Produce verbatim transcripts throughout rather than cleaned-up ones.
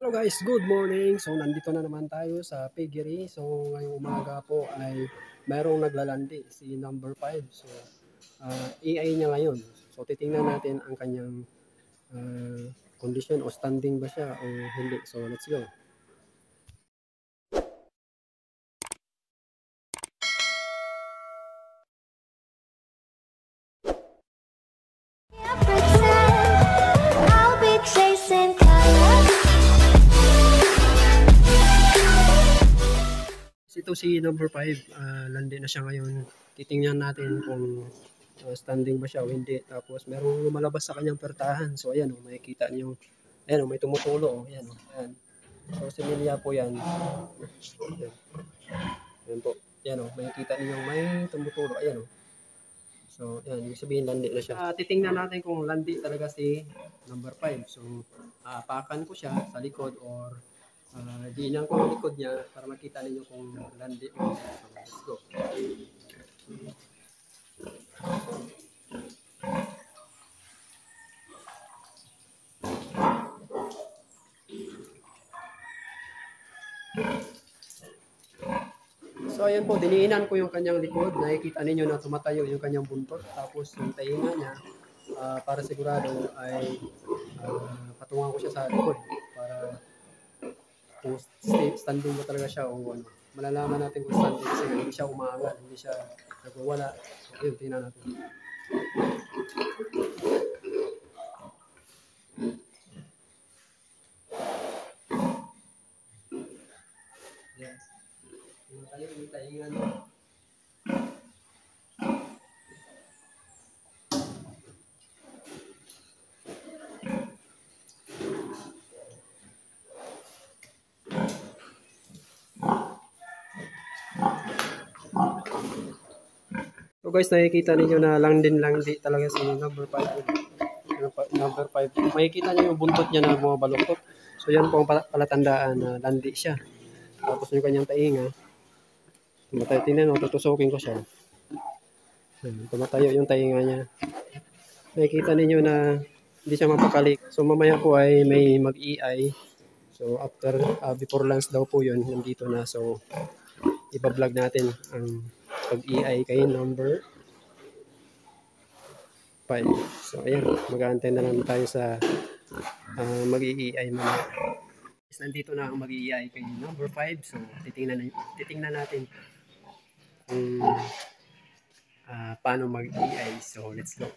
Hello guys, good morning. So nandito na naman tayo sa piggery. So ngayong umaga po ay mayroong naglalandi si number five. So uh, A I niya ngayon. So titingnan natin ang kanyang uh, condition o standing ba siya o hindi. So let's go. Ito si number five, uh, landi na siya ngayon. Titingnan natin kung uh, standing ba siya o hindi. Tapos merong lumalabas sa kanyang pertahan. So ayan, oh, makikita niyo. Ayan, oh, may tumutulo. Oh. Ayan, oh, ayan. So similya po yan. Ayan. Ayan po. Ayan, oh, makikita niyo may tumutulo. Ayan, oh. So, ayan, yung sabihin landi na siya. Uh, titingnan natin kung landi talaga si number five. So, aapakan ko siya sa likod or uh, diinan ko yung likod niya para makita ninyo kung landi o hindi. So, let's go. So ayan po, diniinan ko yung kanyang likod. Nakikita ninyo na tumatayo yung kanyang buntot. Tapos yung tainga niya, uh, para sigurado ay uh, patungan ko siya sa likod. Para kung standing ba talaga siya o ano. Malalaman natin kung standing kasi hindi siya umaangal, hindi siya nagwawala. So yun, tingnan natin. Yes. Tumatayo yung tainga niya. So guys, nakikita niyo na lang din lang di talaga si number five. Number five. Makikita niyo yung buntot niya na bumabaluktot. So yan po ang palatandaan na landi siya. Tapos yung kanyang tainga. Tumatayo, tingnan mo, tutusukin ko siya. Tumatayo yung tainga niya. Nakikita niyo na hindi siya mapakalik. So mamaya po ay may mag-E I. So after, uh, before lunch daw po yun, nandito na. So ipa-vlog natin ang pag-E I kay number five. So ayan, mag-aantay na lang tayo sa uh, mag-E I mamaya. Nandito na ang mag-E I kay number five. So titingnan, titingnan natin kung uh, paano mag-E I. So let's go.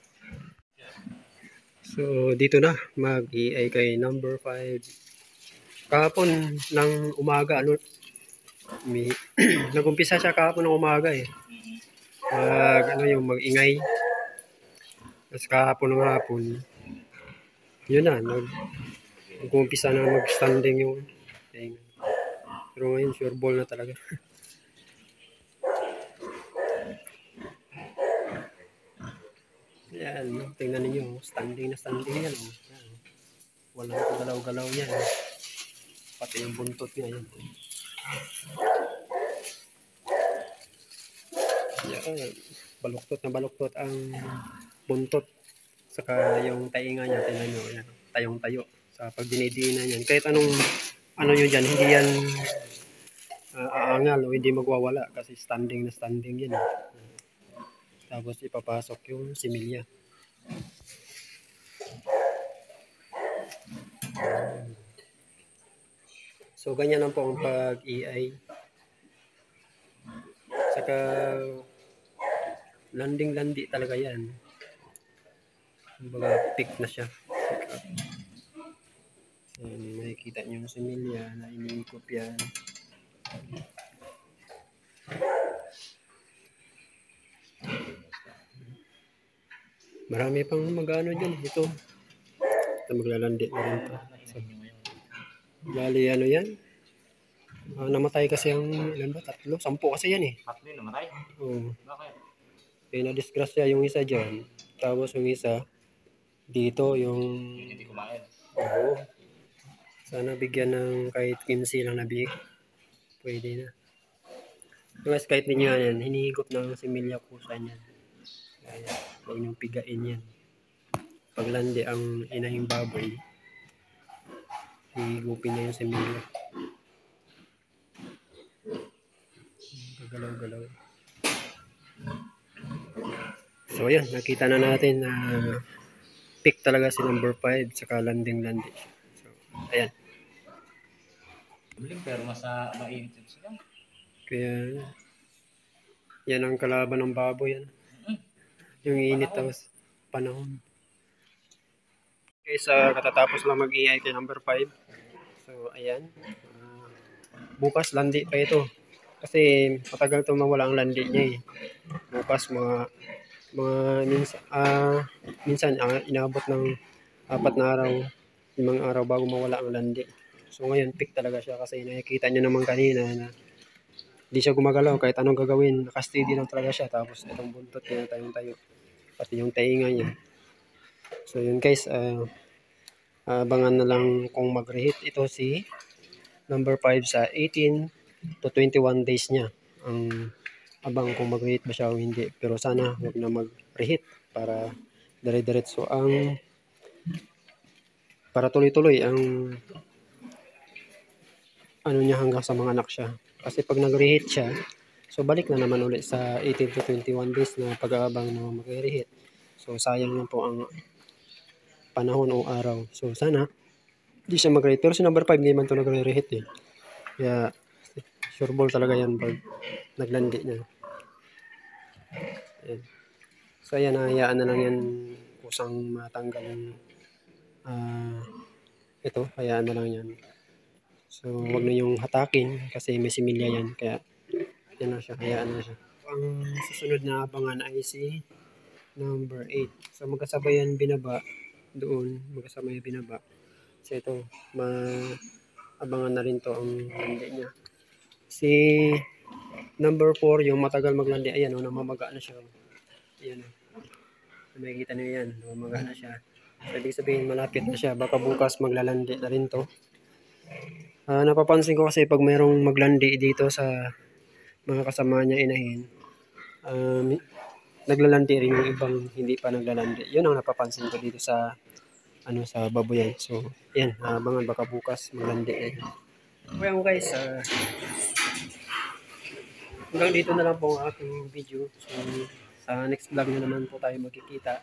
So dito na mag-E I kay number five. Kahapon ng umaga, ano, may nag-umpisa siya kahapon ng umaga eh. Mag, ano yung mag-ingay. Tapos kahapon ng hapon, yun na, nag, nag-umpisa na mag-standing yung ingay. Pero ngayon, sure ball na talaga. Yan, tingnan niyo, standing na standing yan. Oh. Yan. Walang galaw-galaw yan. Pati yung buntot niya yan. Yan. Baluktot na baluktot ang buntot. Saka yung tainga niya, tingnan nyo, yan, tayong-tayo. Sa pag dinidiinan yan. Kahit anong, ano nyo dyan, hindi yan uh, aangal o hindi magwawala kasi standing na standing yan. Eh. Tapos ipapasok yung similya. So ganyan lang po ang pag-E I. Saka landing-landi talaga yan. Kumbaga pick na siya. So, makikita nyo yung similya na iniikot yan. Marami pang mag-ano dyan. Ito. Ito maglalandi na rin pa. So, bali ano yan? Uh, namatay kasi ang ilan ba? Tatlo? Sampu kasi yan eh. Tatlo yung namatay? Oo. Bakit? Kaya na-disgrasya yung isa dyan. Tapos yung isa, dito yung... Hindi kumain. Oo. Sana bigyan ng kahit quince lang na big. Pwede na. Mas kahit ninyo yan, hinihigop ng similya pusa niyan. Kaya, huwag niyong pigain yan. Paglandi ang inahing baboy, higupin niya yung similya. Gagalaw-galaw. So ayan, nakita na natin na uh, pick talaga si number five saka landing-landing siya. So ayan. Pero masa mainit sila. Kaya yan ang kalaban ng baboy yan. Yung init tapos panahon. Okay, sa katatapos lang mag-A I kay number five. So ayan. Uh, bukas landi pa ito. Kasi matagal ito mawala ang landi niya eh. Bukas mga mga minsan, uh, minsan uh, inabot ng apat na araw, limang araw bago mawala ang landi. So ngayon, pick talaga siya kasi nakikita nyo naman kanina na hindi siya gumagalaw kahit anong gagawin. Nakasteady lang talaga siya. Tapos itong buntot niya tayong-tayo. Pati yung tainga niya. So yun guys, uh, abangan na lang kung mag-reheat ito si number five sa eighteen to twenty-one days niya. Ang abang kung mag-reheat ba siya o hindi. Pero sana huwag na mag-reheat para dire-diretso ang para tuloy-tuloy ang ano niya hanggang sa mga anak siya. Kasi pag nag-reheat siya, so balik na naman ulit sa eighteen to twenty-one days na pag-aabang na mag-reheat. So sayang lang po ang panahon o araw. So sana hindi siya mag-reheat. Pero si number five hindi man ito nag-reheat eh. Kaya sure ball talaga yan pag naglandi niya. Ayan. So ayan, hayaan na lang yan kusang matanggal yung uh, ito, hayaan na lang yan. So wag na yung hatakin kasi may similya yan. Kaya yan na siya, hayaan na siya. Ang susunod na abangan ay si number eight. So magkasabay yan binaba doon, magkasabay binaba. So ito, maabangan na rin to ang landi niya. Si number four, yung matagal maglandi, ayan o, namamaga na siya. Ayan o. Makikita niyo yan, namamaga na siya. So ibig sabihin, malapit na siya. Baka bukas maglalandi na rin to. Uh, napapansin ko kasi pag mayroong maglandi dito sa mga kasama niya inahin, um, naglalandi rin yung ibang hindi pa naglalandi. Yun ang napapansin ko dito sa ano sa baboyan. So, yan, abangan baka bukas maglandi na yun. Okay guys, uh, hanggang dito na lang po ang aking video. So, sa next vlog na naman po tayo magkikita.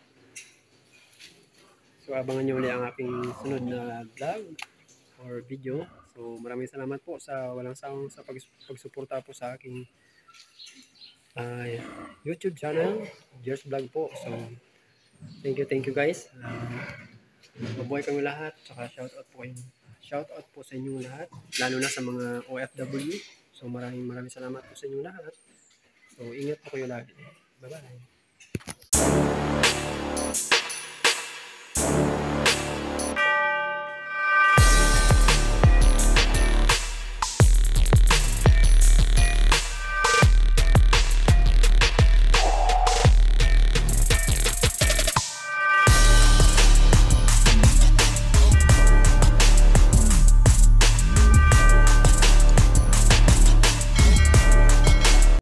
So, abangan nyo ulit ang aking sunod na vlog or video. So, maraming salamat po sa walang sawang sa pag pagsuporta po sa aking uh, YouTube channel, George Vlog po. So, thank you, thank you guys. Uh, mabuhay kami lahat. Saka shoutout po kayo. Shoutout po sa inyong lahat. Lalo na sa mga O F W. So, maraming maraming salamat po sa inyong lahat. So, ingat po kayo lagi. Bye-bye.